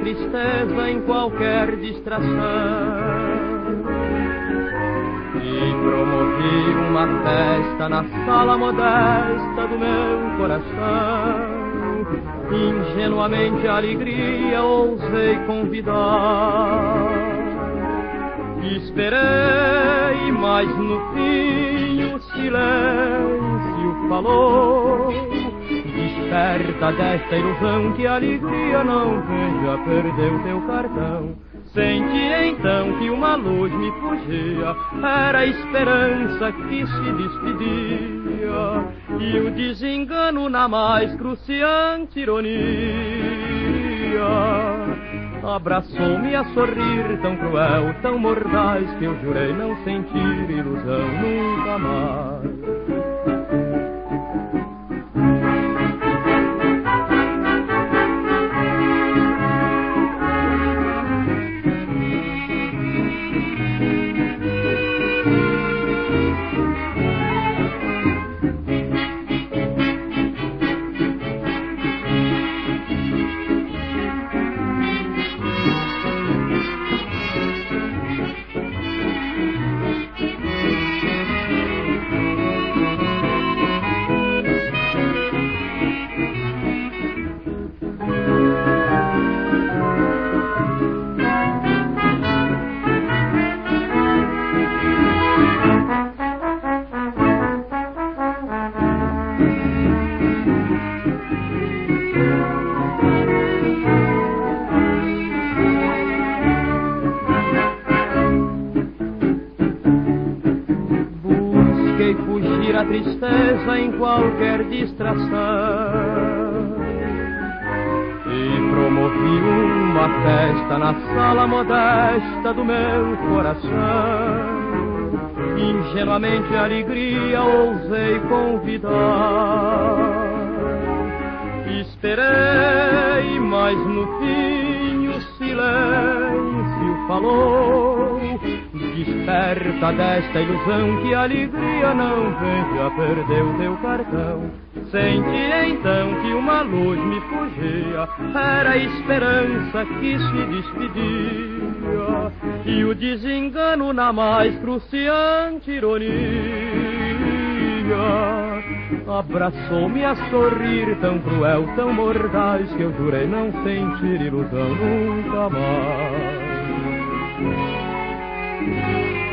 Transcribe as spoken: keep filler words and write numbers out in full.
tristeza em qualquer distração. E promovi uma festa na sala modesta do meu coração. Ingenuamente a alegria ousei convidar. Esperei, mas no fim o silêncio falou. Desperta desta ilusão que a alegria não veja, perdeu teu cartão. Senti então que uma luz me fugia, era a esperança que se despedia, e o desengano na mais cruciante ironia. Abraçou-me a sorrir tão cruel, tão mordaz, que eu jurei não sentir ilusão nunca mais. Fugir a tristeza em qualquer distração, e promovi uma festa na sala modesta do meu coração. Ingenuamente a alegria ousei convidar. Esperei, mas no fim o silêncio falou. Desperta desta ilusão que a alegria não veja, perdeu teu cartão. Senti então que uma luz me fugia, era a esperança que se despedia, e o desengano na mais cruciante ironia. Abraçou-me a sorrir tão cruel, tão mordaz, que eu jurei não sentir ilusão nunca mais.